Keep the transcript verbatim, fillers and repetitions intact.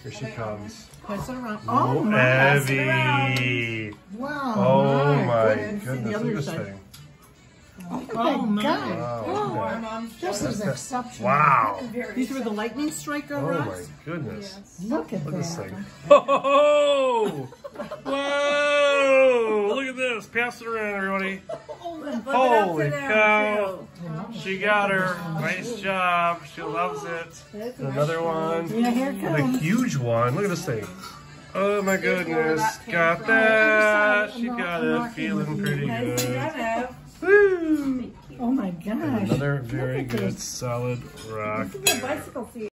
Here she comes. Pass it around. Oh, Oh, my. Evie. Wow. Oh, my goodness. goodness. The Look other at this side. thing. Oh, Oh, my God. Wow. This is exceptional. Wow. These were the lightning striker Oh, my rocks? goodness. Look at Look at this that. thing. Oh! Whoa! Look at this. Pass it around, everybody. Holy cow. She got her. Nice job. She loves it. Another one. Yeah, here it A comes. huge one. Look at this thing. Oh my goodness. Got that. She got it. Feeling pretty good. Woo! Oh my gosh. Another very Look at good this. solid rock there. Bicycle seat.